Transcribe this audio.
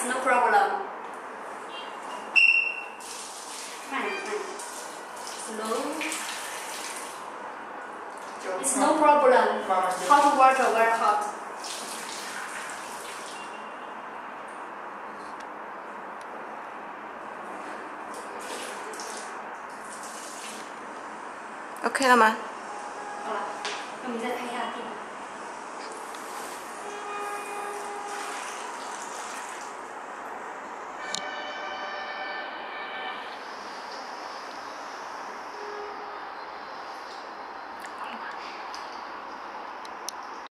no problem. Slow. It's no problem. Hot water, very hot. OK 了吗？ 好了，那我们再看一下。